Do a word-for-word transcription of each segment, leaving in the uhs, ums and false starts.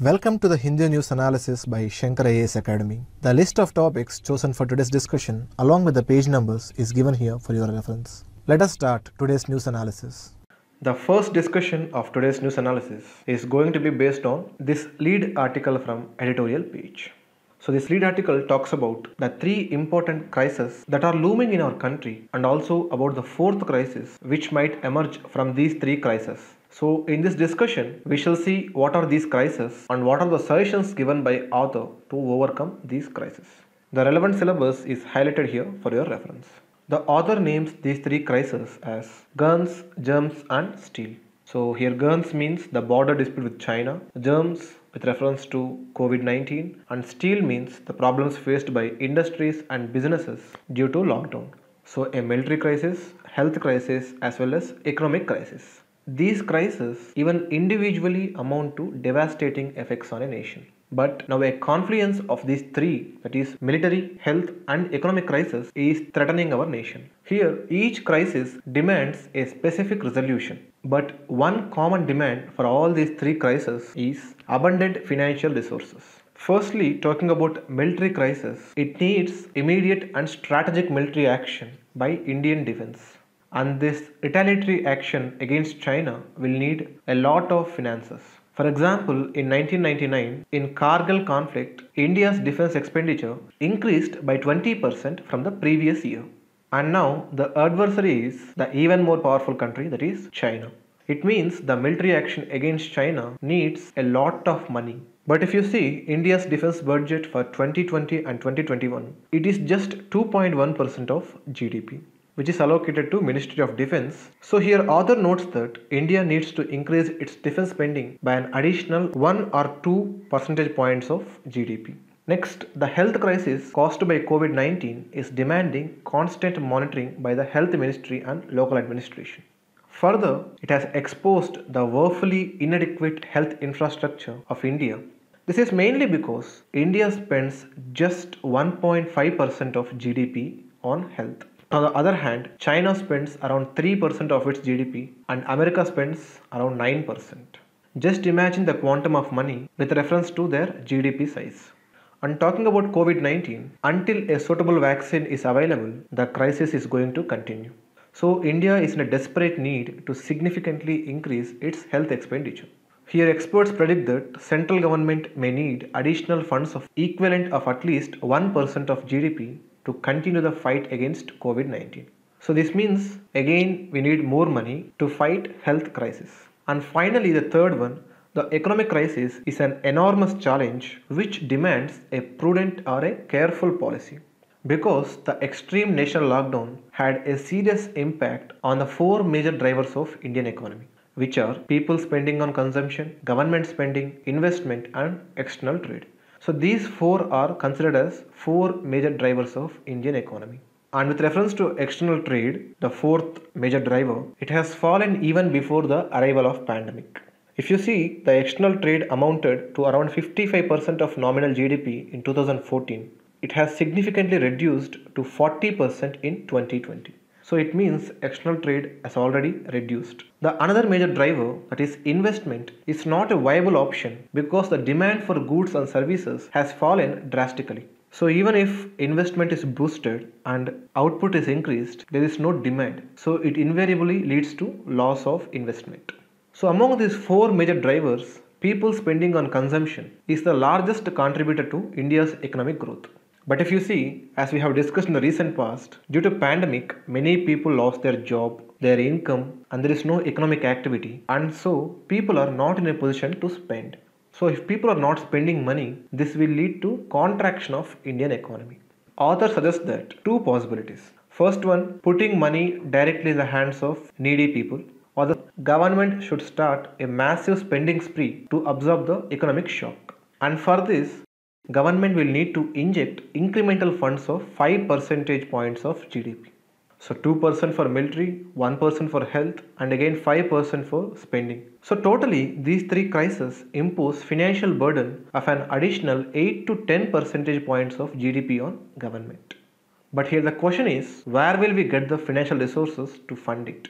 Welcome to the Hindu News Analysis by Shankar I A S Academy. The list of topics chosen for today's discussion, along with the page numbers, is given here for your reference. Let us start today's news analysis. The first discussion of today's news analysis is going to be based on this lead article from editorial page. So this lead article talks about the three important crises that are looming in our country and also about the fourth crisis which might emerge from these three crises. So in this discussion, we shall see what are these crises and what are the solutions given by author to overcome these crises. The relevant syllabus is highlighted here for your reference. The author names these three crises as guns, germs and steel. So here guns means the border dispute with China, germs with reference to COVID nineteen, and steel means the problems faced by industries and businesses due to lockdown. So a military crisis, health crisis as well as economic crisis. These crises even individually amount to devastating effects on a nation. But now a confluence of these three, that is military, health and economic crisis, is threatening our nation. Here each crisis demands a specific resolution. But one common demand for all these three crises is abundant financial resources. Firstly, talking about military crisis, it needs immediate and strategic military action by Indian defense. And this retaliatory action against China will need a lot of finances. For example, in nineteen ninety-nine, in Kargil conflict, India's defense expenditure increased by twenty percent from the previous year. And now the adversary is the even more powerful country, that is China. It means the military action against China needs a lot of money. But if you see India's defense budget for twenty twenty and twenty twenty-one, it is just two point one percent of G D P, which is allocated to Ministry of Defense. So here author notes that India needs to increase its defense spending by an additional one or two percentage points of G D P. Next, the health crisis caused by COVID nineteen is demanding constant monitoring by the Health Ministry and local administration. Further, it has exposed the woefully inadequate health infrastructure of India. This is mainly because India spends just one point five percent of G D P on health. On the other hand, China spends around three percent of its G D P and America spends around nine percent. Just imagine the quantum of money with reference to their G D P size. And talking about COVID nineteen, until a suitable vaccine is available, the crisis is going to continue. So India is in a desperate need to significantly increase its health expenditure. Here experts predict that central government may need additional funds of equivalent of at least one percent of G D P to continue the fight against COVID nineteen. So this means again we need more money to fight health crisis. And finally the third one, the economic crisis is an enormous challenge which demands a prudent or a careful policy. Because the extreme national lockdown had a serious impact on the four major drivers of Indian economy, which are people spending on consumption, government spending, investment and external trade. So these four are considered as four major drivers of Indian economy. And with reference to external trade, the fourth major driver, it has fallen even before the arrival of pandemic. If you see, the external trade amounted to around fifty-five percent of nominal G D P in two thousand fourteen. It has significantly reduced to forty percent in twenty twenty. So it means external trade has already reduced. The another major driver, that is investment, is not a viable option because the demand for goods and services has fallen drastically. So even if investment is boosted and output is increased, there is no demand. So it invariably leads to loss of investment. So among these four major drivers, people spending on consumption is the largest contributor to India's economic growth. But if you see, as we have discussed in the recent past, due to pandemic, many people lost their job, their income, and there is no economic activity. And so, people are not in a position to spend. So, if people are not spending money, this will lead to contraction of Indian economy. Author suggests that two possibilities. First one, putting money directly in the hands of needy people. Or the government should start a massive spending spree to absorb the economic shock. And for this, government will need to inject incremental funds of five percentage points of G D P. So two percent for military, one percent for health and again five percent for spending. So totally these three crises impose financial burden of an additional eight to ten percentage points of G D P on government. But here the question is, where will we get the financial resources to fund it?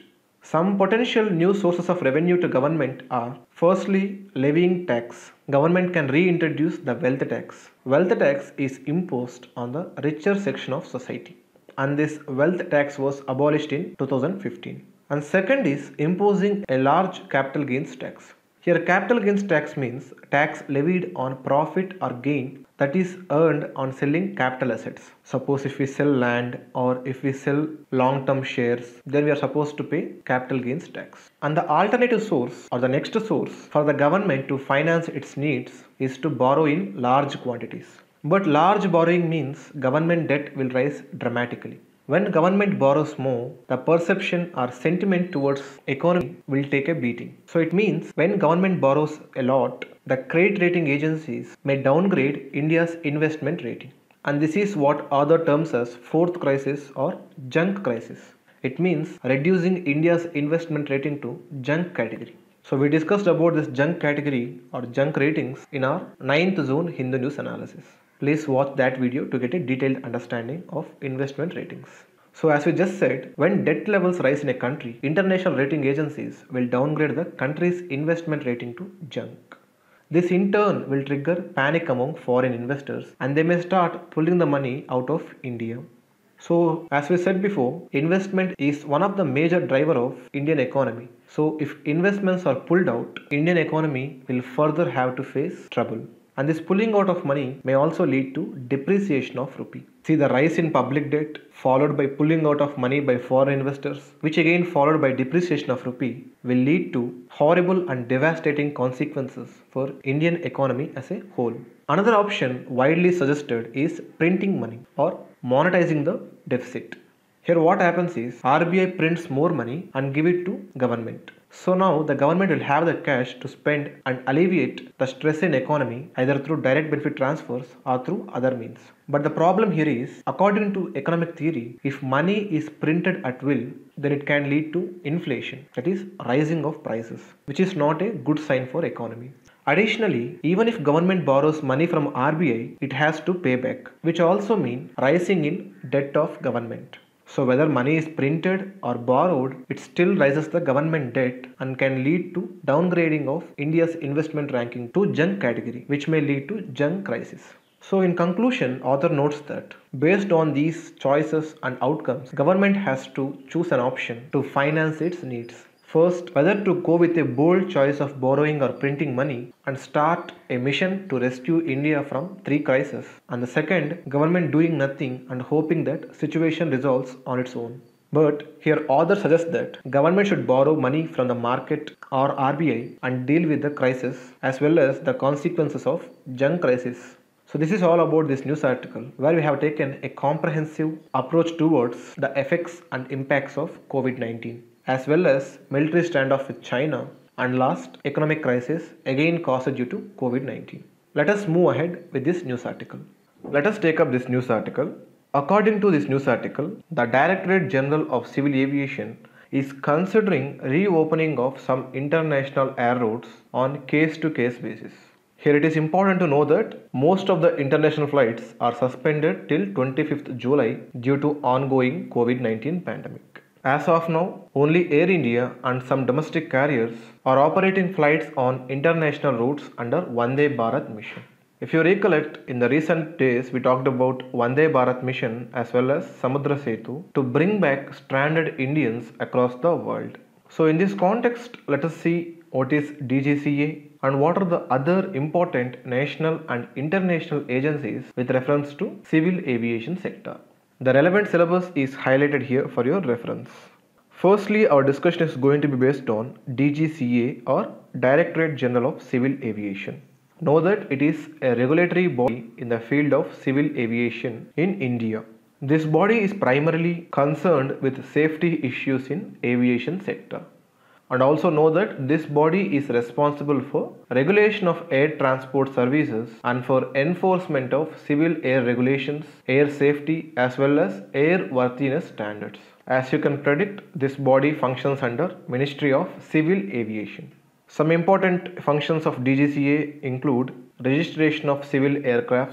Some potential new sources of revenue to government are: firstly, levying tax. Government can reintroduce the wealth tax. Wealth tax is imposed on the richer section of society, and this wealth tax was abolished in two thousand fifteen. And second is imposing a large capital gains tax. Here, capital gains tax means tax levied on profit or gain that is earned on selling capital assets. Suppose if we sell land or if we sell long-term shares, then we are supposed to pay capital gains tax. And the alternative source or the next source for the government to finance its needs is to borrow in large quantities. But large borrowing means government debt will rise dramatically. When government borrows more, the perception or sentiment towards economy will take a beating. So it means when government borrows a lot, the credit rating agencies may downgrade India's investment rating. And this is what other terms as fourth crisis or junk crisis. It means reducing India's investment rating to junk category. So we discussed about this junk category or junk ratings in our ninth zone Hindu News analysis. Please watch that video to get a detailed understanding of investment ratings. So as we just said, when debt levels rise in a country, international rating agencies will downgrade the country's investment rating to junk. This in turn will trigger panic among foreign investors and they may start pulling the money out of India. So as we said before, investment is one of the major driver of Indian economy. So if investments are pulled out, Indian economy will further have to face trouble. And this pulling out of money may also lead to depreciation of rupee. See, the rise in public debt followed by pulling out of money by foreign investors, which again followed by depreciation of rupee, will lead to horrible and devastating consequences for Indian economy as a whole. Another option widely suggested is printing money or monetizing the deficit. Here what happens is R B I prints more money and give it to government. So now the government will have the cash to spend and alleviate the stress in economy either through direct benefit transfers or through other means. But the problem here is, according to economic theory, if money is printed at will, then it can lead to inflation, that is rising of prices, which is not a good sign for economy. Additionally, even if government borrows money from R B I, it has to pay back, which also means rising in debt of government. So whether money is printed or borrowed, it still rises the government debt and can lead to downgrading of India's investment ranking to junk category, which may lead to junk crisis. So in conclusion, author notes that based on these choices and outcomes, government has to choose an option to finance its needs. First, whether to go with a bold choice of borrowing or printing money and start a mission to rescue India from three crises. And the second, government doing nothing and hoping that situation resolves on its own. But here author suggests that government should borrow money from the market or R B I and deal with the crisis as well as the consequences of junk crisis. So this is all about this news article where we have taken a comprehensive approach towards the effects and impacts of COVID nineteen. As well as military standoff with China, and last, economic crisis again caused due to COVID nineteen. Let us move ahead with this news article. Let us take up this news article. According to this news article, the Directorate General of Civil Aviation is considering reopening of some international air routes on case-to-case basis. Here it is important to know that most of the international flights are suspended till twenty-fifth July due to ongoing COVID nineteen pandemic. As of now, only Air India and some domestic carriers are operating flights on international routes under Vande Bharat mission. If you recollect, in the recent days we talked about Vande Bharat mission as well as Samudra Setu to bring back stranded Indians across the world. So in this context, let us see what is D G C A and what are the other important national and international agencies with reference to civil aviation sector. The relevant syllabus is highlighted here for your reference. Firstly, our discussion is going to be based on D G C A or Directorate General of Civil Aviation. Know that it is a regulatory body in the field of civil aviation in India. This body is primarily concerned with safety issues in aviation sector. And also know that this body is responsible for regulation of air transport services and for enforcement of civil air regulations, air safety as well as airworthiness standards. As you can predict, this body functions under Ministry of Civil Aviation. Some important functions of D G C A include registration of civil aircrafts,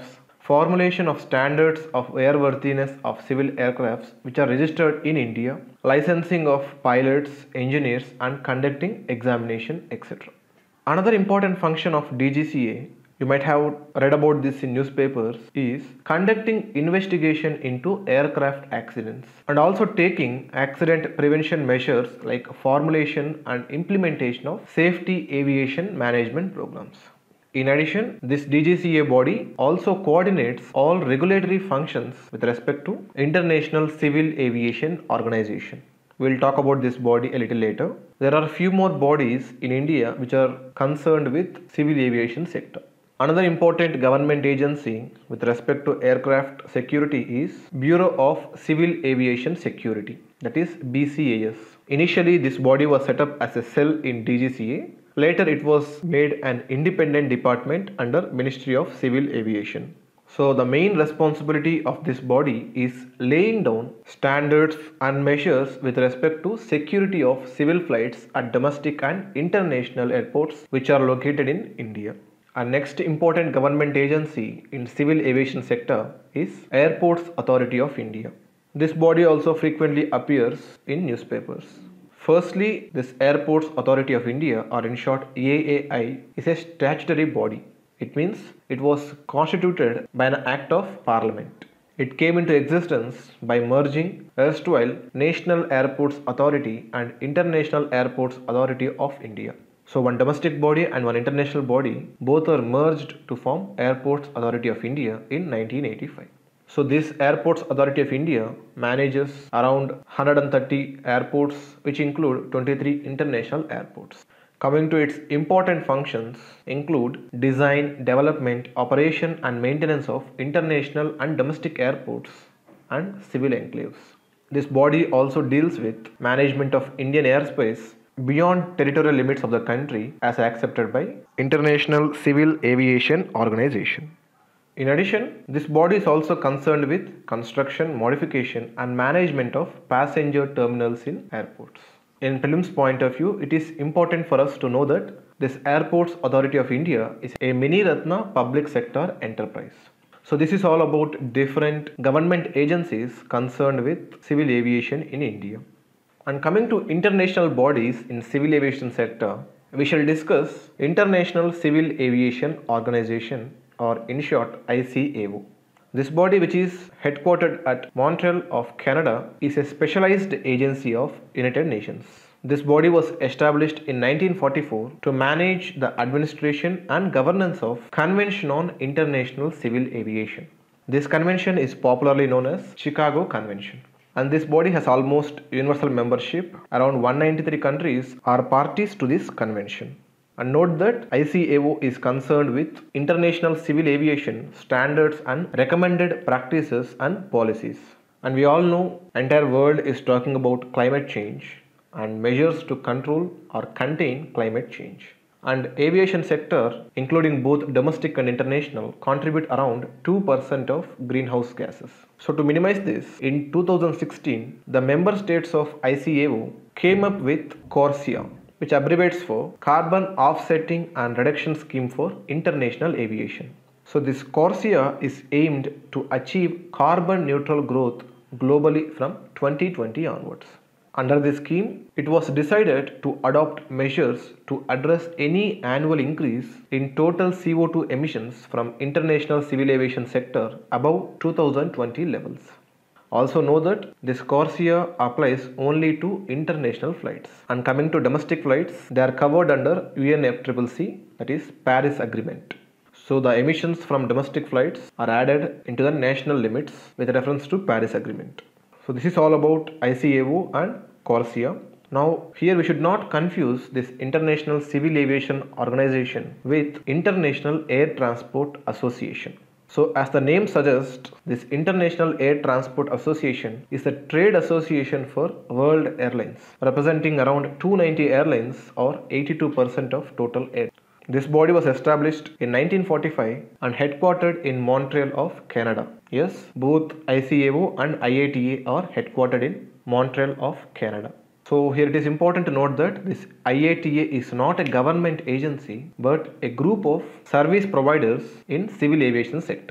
formulation of standards of airworthiness of civil aircrafts which are registered in India, licensing of pilots, engineers and conducting examination, et cetera. Another important function of D G C A, you might have read about this in newspapers, is conducting investigation into aircraft accidents and also taking accident prevention measures like formulation and implementation of safety aviation management programs. In addition, this D G C A body also coordinates all regulatory functions with respect to International Civil Aviation Organization. We'll talk about this body a little later. There are a few more bodies in India which are concerned with civil aviation sector. Another important government agency with respect to aircraft security is Bureau of Civil Aviation Security, that is B C A S. Initially, this body was set up as a cell in D G C A. Later, it was made an independent department under Ministry of Civil Aviation. So, the main responsibility of this body is laying down standards and measures with respect to security of civil flights at domestic and international airports which are located in India. Our next important government agency in civil aviation sector is Airports Authority of India. This body also frequently appears in newspapers. Firstly, this Airports Authority of India, or in short A A I, is a statutory body. It means it was constituted by an act of parliament. It came into existence by merging erstwhile National Airports Authority and International Airports Authority of India. So one domestic body and one international body, both are merged to form Airports Authority of India in nineteen eighty-five. So this Airports Authority of India manages around one hundred thirty airports, which include twenty-three international airports. Coming to its important functions include design, development, operation and maintenance of international and domestic airports and civil enclaves. This body also deals with management of Indian airspace beyond territorial limits of the country as accepted by International Civil Aviation Organization. In addition, this body is also concerned with construction, modification and management of passenger terminals in airports. In prelims point of view, it is important for us to know that this Airports Authority of India is a mini Ratna public sector enterprise. So this is all about different government agencies concerned with civil aviation in India. And coming to international bodies in civil aviation sector, we shall discuss International Civil Aviation Organization, or in short I C A O. This body, which is headquartered at Montreal of Canada, is a specialized agency of United Nations. This body was established in nineteen forty-four to manage the administration and governance of Convention on International Civil Aviation. This convention is popularly known as Chicago Convention. And this body has almost universal membership. Around one hundred ninety-three countries are parties to this convention. And note that I C A O is concerned with international civil aviation standards and recommended practices and policies. And we all know entire world is talking about climate change and measures to control or contain climate change. And aviation sector, including both domestic and international, contribute around two percent of greenhouse gases. So to minimize this, in two thousand sixteen, the member states of I C A O came up with CORSIA, which abbreviates for Carbon Offsetting and Reduction Scheme for International Aviation. So this CORSIA is aimed to achieve carbon neutral growth globally from twenty twenty onwards. Under this scheme, it was decided to adopt measures to address any annual increase in total C O two emissions from international civil aviation sector above two thousand twenty levels. Also know that this CORSIA applies only to international flights. And coming to domestic flights, they are covered under U N F C C C, that is Paris Agreement. So the emissions from domestic flights are added into the national limits with reference to Paris Agreement. So this is all about I C A O and CORSIA. Now here we should not confuse this International Civil Aviation Organization with International Air Transport Association. So as the name suggests, this International Air Transport Association is a trade association for world airlines, representing around two hundred ninety airlines or eighty-two percent of total air. This body was established in nineteen forty-five and headquartered in Montreal of Canada. Yes, both I C A O and I A T A are headquartered in Montreal of Canada. So here it is important to note that this I A T A is not a government agency but a group of service providers in civil aviation sector.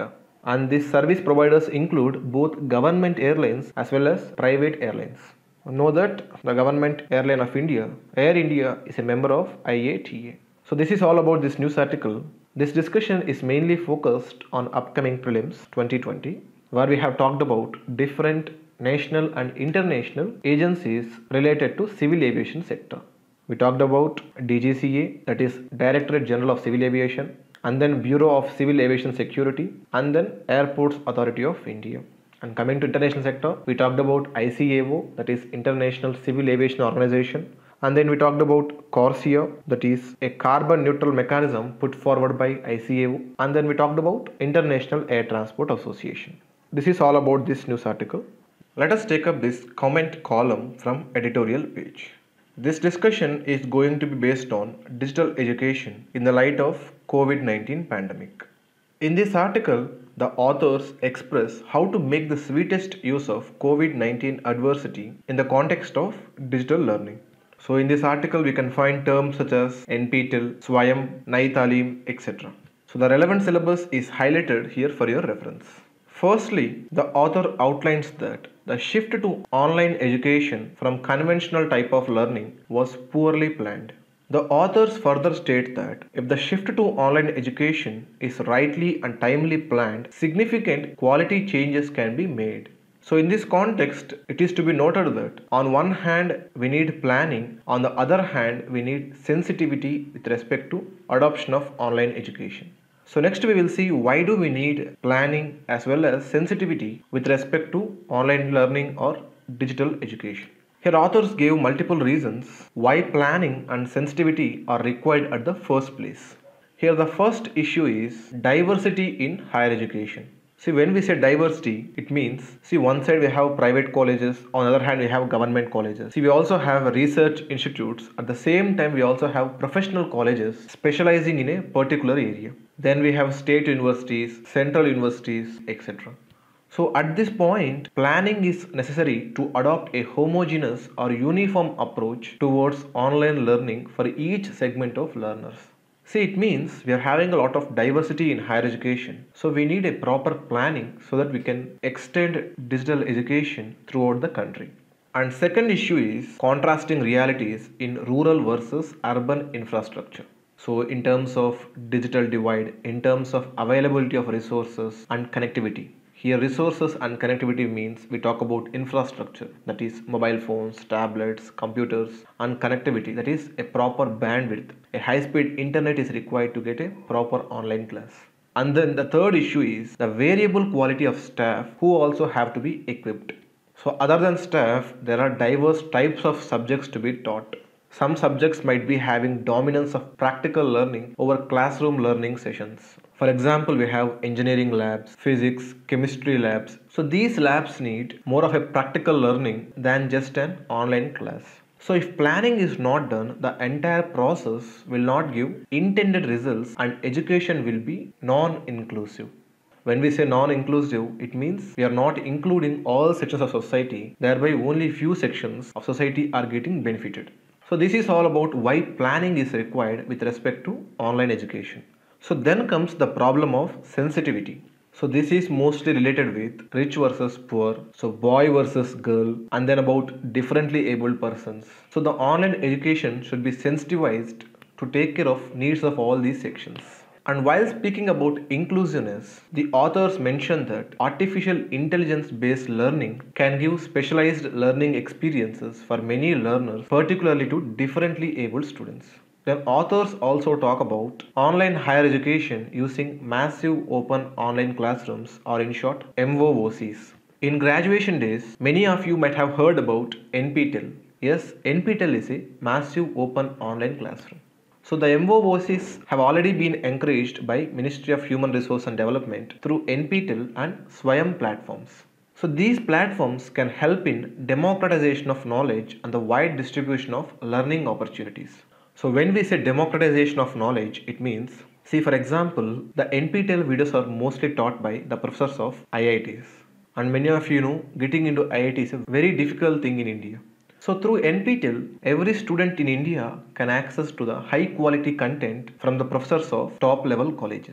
And these service providers include both government airlines as well as private airlines. Know that the government airline of India, Air India, is a member of I A T A. So this is all about this news article. This discussion is mainly focused on upcoming prelims twenty twenty, where we have talked about different national and international agencies related to civil aviation sector. We talked about D G C A, that is Directorate General of Civil Aviation, and then Bureau of Civil Aviation Security, and then Airports Authority of India. And coming to international sector, we talked about I C A O, that is International Civil Aviation Organization. And then we talked about CORSIA, that is a carbon neutral mechanism put forward by I C A O. And then we talked about International Air Transport Association. This is all about this news article. Let us take up this comment column from editorial page. This discussion is going to be based on digital education in the light of COVID nineteen pandemic. In this article, the authors express how to make the sweetest use of COVID nineteen adversity in the context of digital learning. So in this article, we can find terms such as N P T E L, Swayam, Naitalim, et cetera. So the relevant syllabus is highlighted here for your reference. Firstly, the author outlines that the shift to online education from conventional type of learning was poorly planned. The authors further state that if the shift to online education is rightly and timely planned, significant quality changes can be made. So in this context, it is to be noted that on one hand, we need planning, on the other hand, we need sensitivity with respect to adoption of online education. So next we will see why do we need planning as well as sensitivity with respect to online learning or digital education. Here authors gave multiple reasons why planning and sensitivity are required at the first place. Here the first issue is diversity in higher education. See, when we say diversity, it means, see, one side we have private colleges, on the other hand we have government colleges. See, we also have research institutes. At the same time, we also have professional colleges specializing in a particular area. Then we have state universities, central universities, et cetera. So at this point, planning is necessary to adopt a homogeneous or uniform approach towards online learning for each segment of learners. See, it means we are having a lot of diversity in higher education. So we need a proper planning so that we can extend digital education throughout the country. And second issue is contrasting realities in rural versus urban infrastructure. So in terms of digital divide, in terms of availability of resources and connectivity. Here resources and connectivity means we talk about infrastructure, that is mobile phones, tablets, computers, and connectivity, that is a proper bandwidth. A high-speed internet is required to get a proper online class. And then the third issue is the variable quality of staff who also have to be equipped. So other than staff, there are diverse types of subjects to be taught. Some subjects might be having dominance of practical learning over classroom learning sessions. For example, we have engineering labs, physics, chemistry labs. So these labs need more of a practical learning than just an online class. So if planning is not done, the entire process will not give intended results and education will be non-inclusive. When we say non-inclusive, it means we are not including all sections of society, thereby only few sections of society are getting benefited. So this is all about why planning is required with respect to online education. So then comes the problem of sensitivity. So this is mostly related with rich versus poor, so boy versus girl, and then about differently abled persons. So the online education should be sensitized to take care of needs of all these sections. And while speaking about inclusiveness, the authors mention that artificial intelligence based learning can give specialized learning experiences for many learners, particularly to differently abled students. Then authors also talk about online higher education using massive open online classrooms, or in short M O O Cs. In graduation days, many of you might have heard about N P T E L. Yes, N P T E L is a massive open online classroom. So the M O O Cs have already been encouraged by Ministry of Human Resource and Development through N P T E L and Swayam platforms. So these platforms can help in democratization of knowledge and the wide distribution of learning opportunities. So when we say democratization of knowledge, it means, see for example, the N P T E L videos are mostly taught by the professors of I I Ts. And many of you know, getting into I I T is a very difficult thing in India. So through N P T E L, every student in India can access to the high quality content from the professors of top level colleges.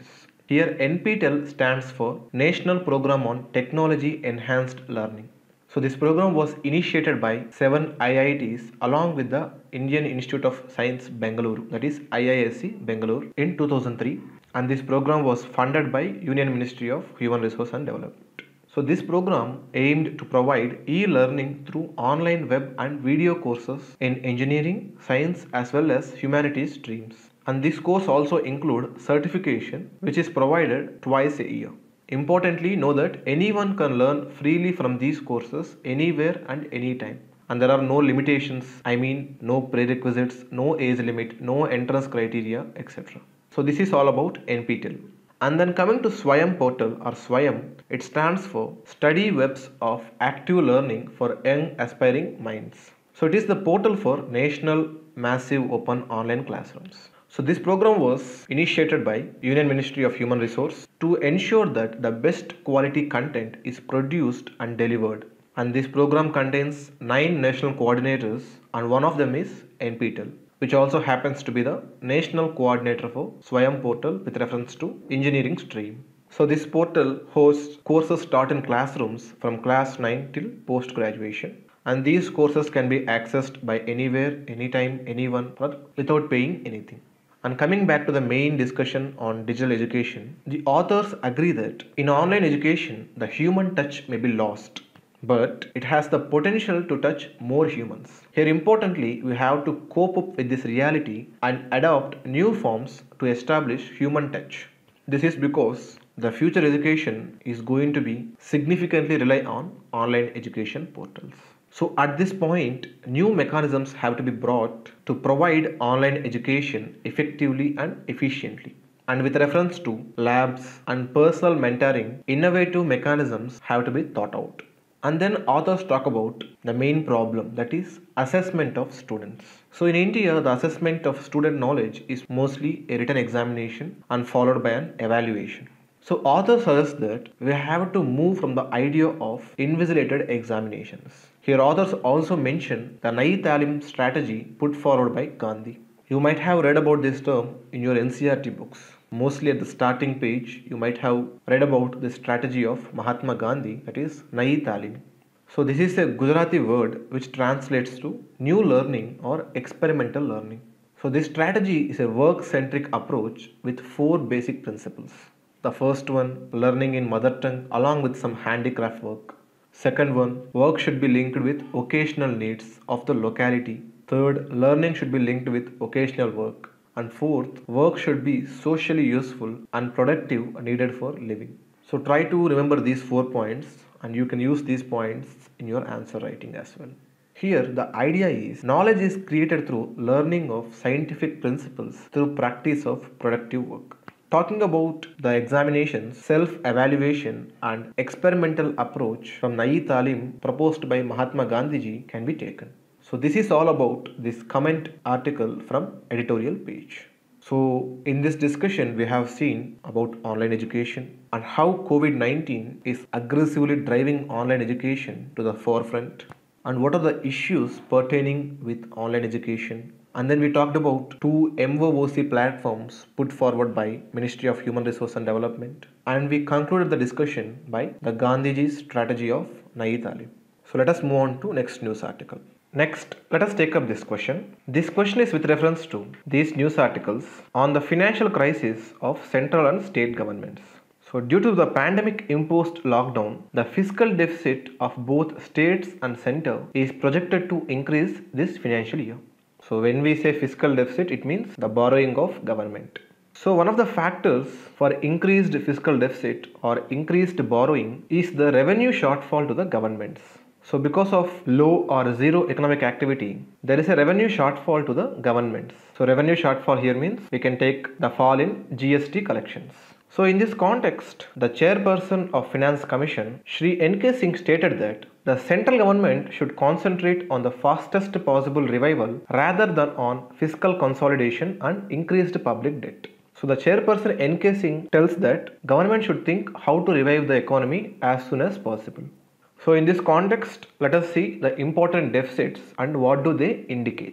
Here N P T E L stands for National Program on Technology Enhanced Learning. So this program was initiated by seven I I Ts along with the Indian Institute of Science Bengaluru, that is I I S C Bengaluru, in two thousand three, and this program was funded by Union Ministry of Human Resource and Development. So this program aimed to provide e-learning through online web and video courses in engineering, science as well as humanities streams. And this course also include certification which is provided twice a year. Importantly, know that anyone can learn freely from these courses anywhere and anytime. And there are no limitations, I mean no prerequisites, no age limit, no entrance criteria, et cetera. So this is all about N P T E L. And then coming to SWAYAM portal or SWAYAM, it stands for Study Webs of Active Learning for Young Aspiring Minds. So it is the portal for National Massive Open Online Classrooms. So this program was initiated by Union Ministry of Human Resource to ensure that the best quality content is produced and delivered. And this program contains nine national coordinators and one of them is N P T E L, which also happens to be the national coordinator for SWAYAM portal with reference to engineering stream. So this portal hosts courses taught in classrooms from class nine till post graduation. And these courses can be accessed by anywhere, anytime, anyone without paying anything. And coming back to the main discussion on digital education, the authors agree that in online education, the human touch may be lost, but it has the potential to touch more humans. Here importantly, we have to cope up with this reality and adopt new forms to establish human touch. This is because the future education is going to be significantly rely on online education portals. So at this point, new mechanisms have to be brought to provide online education effectively and efficiently. And with reference to labs and personal mentoring, innovative mechanisms have to be thought out. And then authors talk about the main problem, that is assessment of students. So in India, the assessment of student knowledge is mostly a written examination and followed by an evaluation. So authors suggest that we have to move from the idea of invigilated examinations. Here authors also mention the Nayi Talim strategy put forward by Gandhi. You might have read about this term in your N C R T books. Mostly at the starting page, you might have read about the strategy of Mahatma Gandhi, that is Nayi Talim. So this is a Gujarati word which translates to new learning or experimental learning. So this strategy is a work-centric approach with four basic principles. The first one, learning in mother tongue along with some handicraft work. Second one, work should be linked with occasional needs of the locality. Third, learning should be linked with occasional work. And fourth, work should be socially useful and productive needed for living. So try to remember these four points and you can use these points in your answer writing as well. Here the idea is knowledge is created through learning of scientific principles through practice of productive work. Talking about the examinations, self-evaluation and experimental approach from Nayi Talim proposed by Mahatma Gandhiji can be taken. So this is all about this comment article from editorial page. So in this discussion we have seen about online education and how COVID nineteen is aggressively driving online education to the forefront and what are the issues pertaining with online education. And then we talked about two M O O C platforms put forward by Ministry of Human Resource and Development. And we concluded the discussion by the Gandhiji's strategy of Nayi Talim. So let us move on to next news article. Next, let us take up this question. This question is with reference to these news articles on the financial crisis of central and state governments. So due to the pandemic imposed lockdown, the fiscal deficit of both states and center is projected to increase this financial year. So when we say fiscal deficit, it means the borrowing of government. So one of the factors for increased fiscal deficit or increased borrowing is the revenue shortfall to the governments. So because of low or zero economic activity, there is a revenue shortfall to the governments. So revenue shortfall here means we can take the fall in G S T collections. So in this context, the chairperson of Finance Commission, Shri N K Singh, stated that the central government should concentrate on the fastest possible revival rather than on fiscal consolidation and increased public debt. So the chairperson N K Singh tells that government should think how to revive the economy as soon as possible. So in this context, let us see the important deficits and what do they indicate.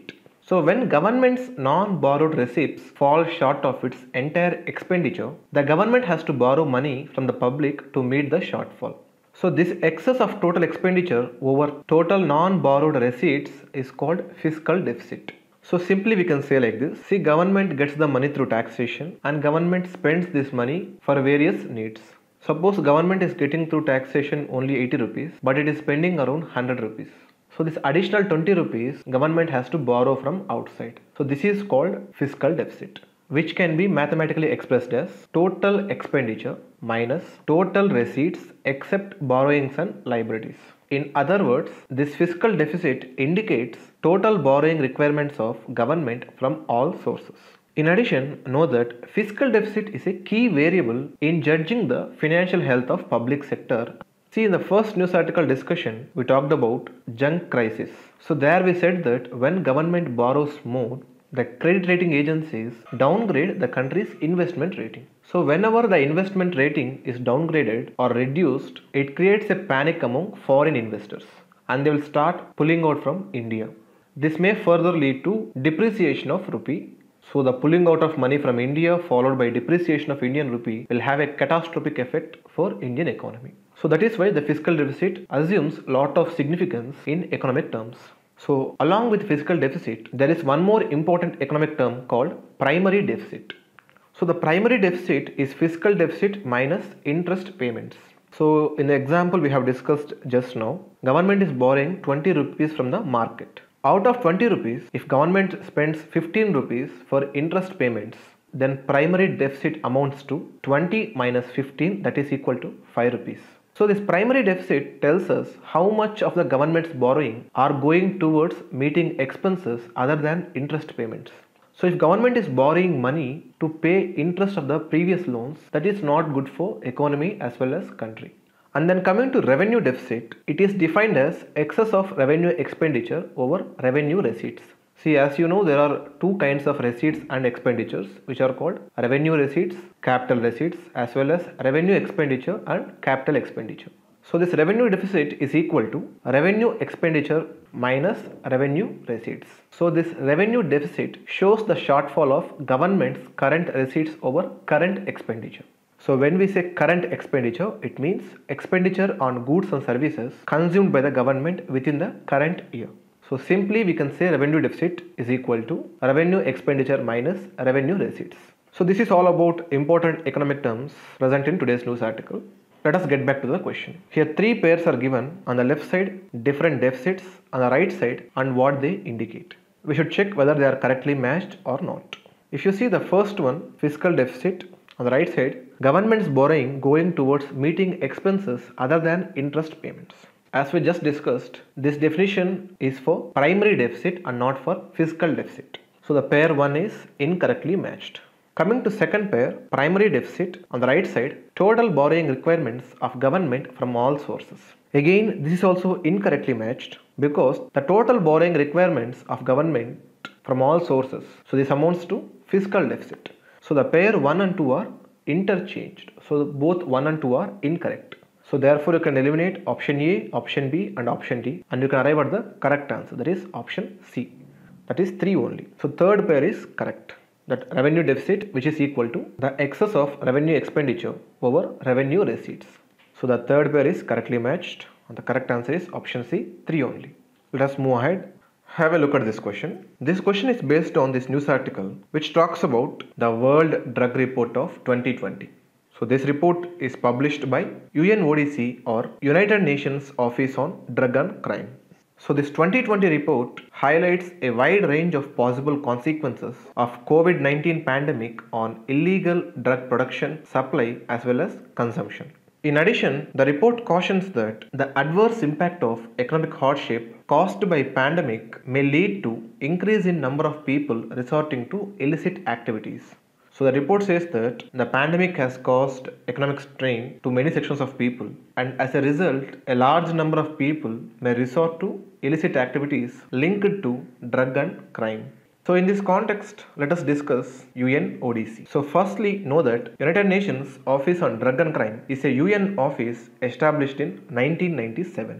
So when government's non-borrowed receipts fall short of its entire expenditure, the government has to borrow money from the public to meet the shortfall. So this excess of total expenditure over total non-borrowed receipts is called fiscal deficit. So simply we can say like this, see, government gets the money through taxation and government spends this money for various needs. Suppose government is getting through taxation only eighty rupees, but it is spending around one hundred rupees. So this additional twenty rupees government has to borrow from outside. So this is called fiscal deficit, which can be mathematically expressed as total expenditure minus total receipts except borrowings and liabilities. In other words, this fiscal deficit indicates total borrowing requirements of government from all sources. In addition, know that fiscal deficit is a key variable in judging the financial health of public sector. See, in the first news article discussion, we talked about junk crisis. So there we said that when government borrows more, the credit rating agencies downgrade the country's investment rating. So whenever the investment rating is downgraded or reduced, it creates a panic among foreign investors and they will start pulling out from India. This may further lead to depreciation of rupee. So the pulling out of money from India followed by depreciation of Indian rupee will have a catastrophic effect for Indian economy. So that is why the fiscal deficit assumes a lot of significance in economic terms. So along with fiscal deficit, there is one more important economic term called primary deficit. So the primary deficit is fiscal deficit minus interest payments. So in the example we have discussed just now, government is borrowing twenty rupees from the market. Out of twenty rupees, if government spends fifteen rupees for interest payments, then primary deficit amounts to twenty minus fifteen, that is equal to five rupees. So this primary deficit tells us how much of the government's borrowing are going towards meeting expenses other than interest payments. So if government is borrowing money to pay interest of the previous loans, that is not good for economy as well as country. And then coming to revenue deficit, it is defined as excess of revenue expenditure over revenue receipts. See, as you know, there are two kinds of receipts and expenditures which are called revenue receipts, capital receipts, as well as revenue expenditure and capital expenditure. So this revenue deficit is equal to revenue expenditure minus revenue receipts. So this revenue deficit shows the shortfall of government's current receipts over current expenditure. So when we say current expenditure, it means expenditure on goods and services consumed by the government within the current year. So simply we can say revenue deficit is equal to revenue expenditure minus revenue receipts. So this is all about important economic terms present in today's news article. Let us get back to the question. Here three pairs are given. On the left side, different deficits, on the right side, and what they indicate. We should check whether they are correctly matched or not. If you see the first one, fiscal deficit, on the right side, government's borrowing going towards meeting expenses other than interest payments. As we just discussed, this definition is for primary deficit and not for fiscal deficit. So the pair one is incorrectly matched. Coming to second pair, primary deficit, on the right side, total borrowing requirements of government from all sources. Again, this is also incorrectly matched because the total borrowing requirements of government from all sources. So this amounts to fiscal deficit. So the pair one and two are interchanged. So both one and two are incorrect. So therefore you can eliminate option A, option B and option D and you can arrive at the correct answer, that is option C. That is three only. So third pair is correct. That revenue deficit, which is equal to the excess of revenue expenditure over revenue receipts. So the third pair is correctly matched and the correct answer is option C, three only. Let us move ahead. Have a look at this question. This question is based on this news article which talks about the World Drug Report of twenty twenty. So this report is published by U N O D C or United Nations Office on Drug and Crime. So this twenty twenty report highlights a wide range of possible consequences of COVID nineteen pandemic on illegal drug production, supply as well as consumption. In addition, the report cautions that the adverse impact of economic hardship caused by pandemic may lead to increase in number of people resorting to illicit activities. So the report says that the pandemic has caused economic strain to many sections of people and as a result, a large number of people may resort to illicit activities linked to drug and crime. So in this context, let us discuss U N O D C. So firstly, know that United Nations Office on Drug and Crime is a U N office established in nineteen ninety-seven.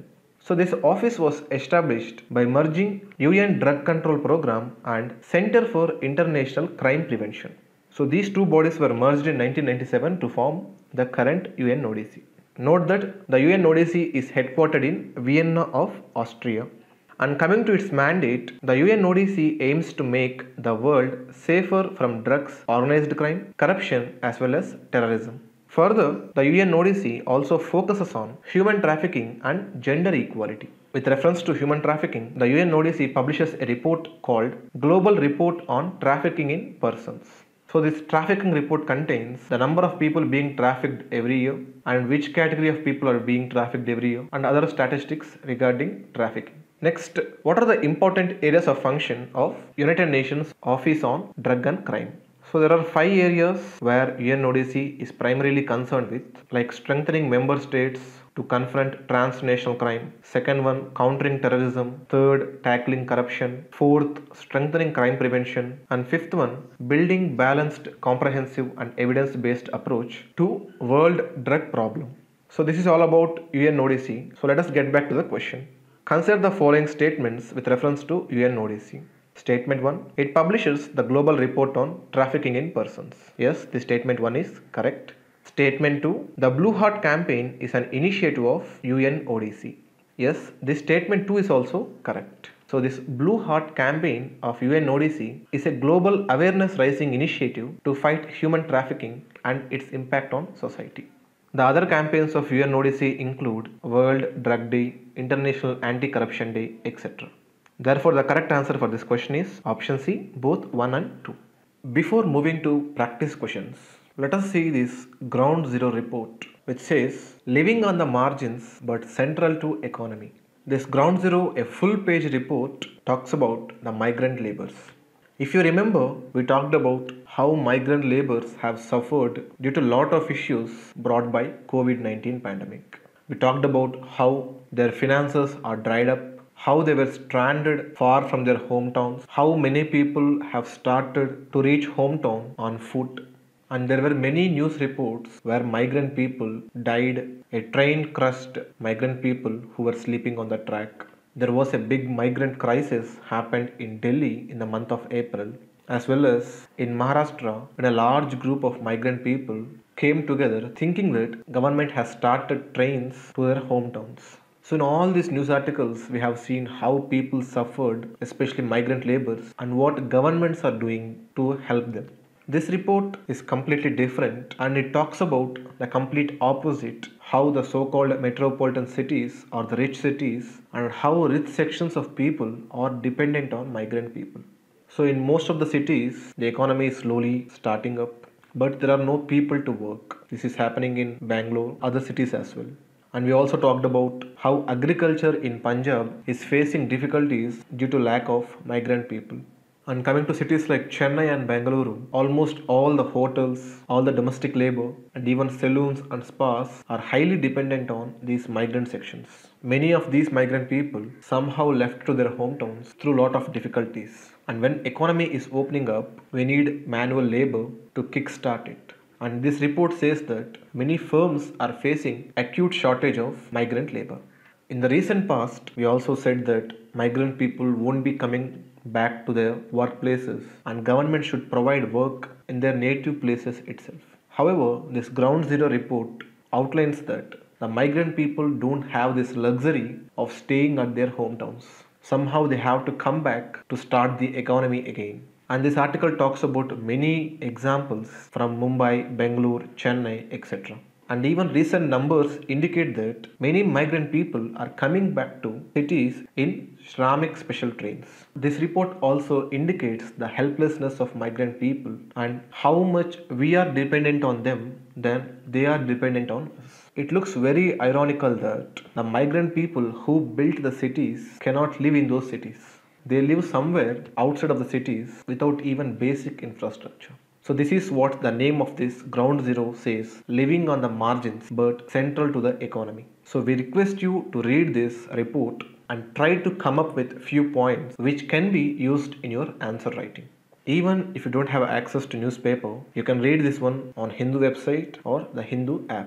So this office was established by merging U N Drug Control Program and Center for International Crime Prevention. So these two bodies were merged in nineteen ninety-seven to form the current U N O D C. Note that the U N O D C is headquartered in Vienna of Austria. And coming to its mandate, the U N O D C aims to make the world safer from drugs, organized crime, corruption as well as terrorism. Further, the U N O D C also focuses on human trafficking and gender equality. With reference to human trafficking, the U N O D C publishes a report called Global Report on Trafficking in Persons. So this trafficking report contains the number of people being trafficked every year and which category of people are being trafficked every year and other statistics regarding trafficking. Next, what are the important areas of function of United Nations Office on Drug and Crime? So there are five areas where U N O D C is primarily concerned with, like strengthening member states to confront transnational crime. Second one, countering terrorism. Third, tackling corruption. Fourth, strengthening crime prevention. And fifth one, building balanced, comprehensive and evidence-based approach to world drug problem. So this is all about U N O D C. So let us get back to the question. Consider the following statements with reference to U N O D C. Statement one. It publishes the Global Report on Trafficking in Persons. Yes, the statement one is correct. Statement two. The Blue Heart campaign is an initiative of U N O D C. Yes, this statement two is also correct. So this Blue Heart campaign of U N O D C is a global awareness raising initiative to fight human trafficking and its impact on society. The other campaigns of U N O D C include World Drug Day, International Anti-Corruption Day, et cetera. Therefore, the correct answer for this question is option C, both one and two. Before moving to practice questions, let us see this Ground Zero report, which says living on the margins but central to economy. This Ground Zero, a full page report, talks about the migrant laborers. If you remember, we talked about how migrant laborers have suffered due to a lot of issues brought by COVID nineteen pandemic. We talked about how their finances are dried up, how they were stranded far from their hometowns, how many people have started to reach hometown on foot, and there were many news reports where migrant people died, a train crushed migrant people who were sleeping on the track. There was a big migrant crisis happened in Delhi in the month of April, as well as in Maharashtra when a large group of migrant people came together thinking that government has started trains to their hometowns. So in all these news articles, we have seen how people suffered, especially migrant laborers, and what governments are doing to help them. This report is completely different and it talks about the complete opposite, how the so-called metropolitan cities or the rich cities and how rich sections of people are dependent on migrant people. So in most of the cities, the economy is slowly starting up, but there are no people to work. This is happening in Bangalore, other cities as well. And we also talked about how agriculture in Punjab is facing difficulties due to lack of migrant people. And coming to cities like Chennai and Bengaluru, almost all the hotels, all the domestic labor, and even saloons and spas are highly dependent on these migrant sections. Many of these migrant people somehow left to their hometowns through a lot of difficulties. And when economy is opening up, we need manual labor to kickstart it. And this report says that many firms are facing acute shortage of migrant labor. In the recent past, we also said that migrant people won't be coming back to their workplaces and government should provide work in their native places itself. However, this Ground Zero report outlines that the migrant people don't have this luxury of staying at their hometowns. Somehow they have to come back to start the economy again. And this article talks about many examples from Mumbai, Bangalore, Chennai, et cetera. And even recent numbers indicate that many migrant people are coming back to cities in Shramik special trains. This report also indicates the helplessness of migrant people and how much we are dependent on them than they are dependent on us. It looks very ironical that the migrant people who built the cities cannot live in those cities. They live somewhere outside of the cities without even basic infrastructure. So this is what the name of this Ground Zero says, living on the margins but central to the economy. So we request you to read this report and try to come up with few points which can be used in your answer writing. Even if you don't have access to newspaper, you can read this one on Hindu website or the Hindu app.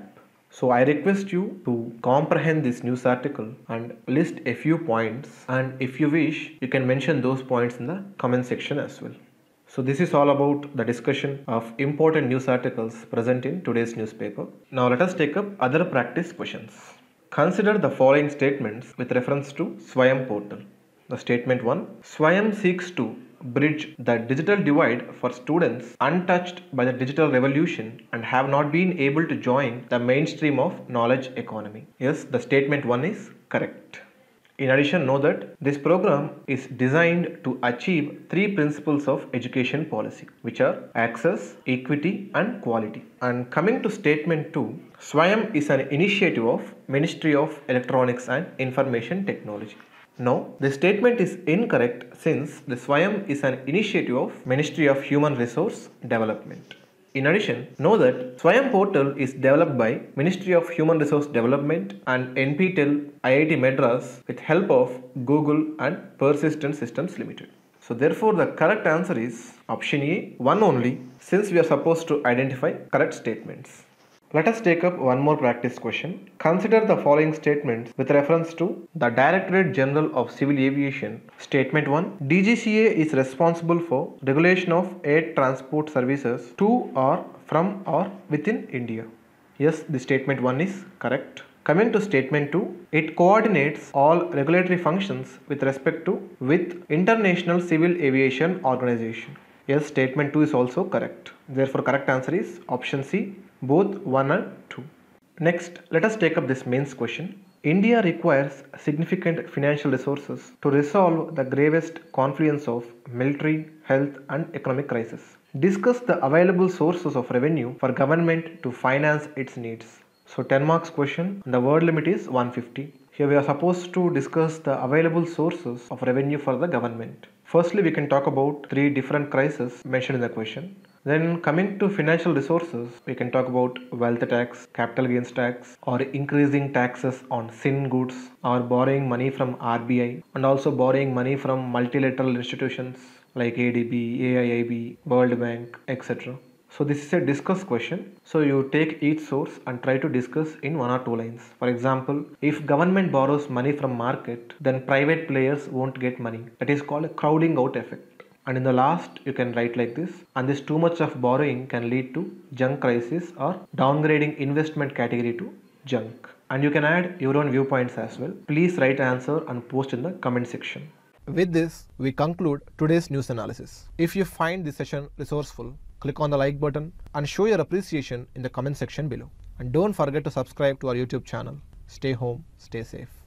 So I request you to comprehend this news article and list a few points, and if you wish, you can mention those points in the comment section as well. So this is all about the discussion of important news articles present in today's newspaper. Now let us take up other practice questions. Consider the following statements with reference to Swayam portal. The statement one, Swayam seeks to bridge the digital divide for students untouched by the digital revolution and have not been able to join the mainstream of knowledge economy. Yes, the statement one is correct. In addition, know that this program is designed to achieve three principles of education policy, which are access, equity, and quality. And coming to statement two, Swayam is an initiative of Ministry of Electronics and Information Technology. No, this statement is incorrect since the Swayam is an initiative of Ministry of Human Resource Development. In addition, know that Swayam portal is developed by Ministry of Human Resource Development and N P T E L I I T Madras with help of Google and Persistent Systems Limited. So therefore the correct answer is option A, one only, since we are supposed to identify correct statements. Let us take up one more practice question. Consider the following statements with reference to the Directorate General of Civil Aviation. Statement one. D G C A is responsible for regulation of air transport services to or from or within India. Yes, the statement one is correct. Coming to statement two, it coordinates all regulatory functions with respect to with International Civil Aviation Organization. Yes, statement two is also correct. Therefore, correct answer is option C, both one and two. Next, let us take up this mains question. India requires significant financial resources to resolve the gravest confluence of military, health, and economic crisis. Discuss the available sources of revenue for government to finance its needs. So ten marks question, and the word limit is one hundred fifty. Here we are supposed to discuss the available sources of revenue for the government. Firstly, we can talk about three different crises mentioned in the question. Then coming to financial resources, we can talk about wealth tax, capital gains tax, or increasing taxes on sin goods, or borrowing money from R B I, and also borrowing money from multilateral institutions like A D B, A I I B, World Bank, et cetera. So this is a discuss question. So you take each source and try to discuss in one or two lines. For example, if government borrows money from market, then private players won't get money. That is called a crowding out effect. And in the last, you can write like this. And this too much of borrowing can lead to junk crisis or downgrading investment category to junk. And you can add your own viewpoints as well. Please write answer and post in the comment section. With this, we conclude today's news analysis. If you find this session resourceful, click on the like button and show your appreciation in the comment section below. And don't forget to subscribe to our YouTube channel. Stay home, stay safe.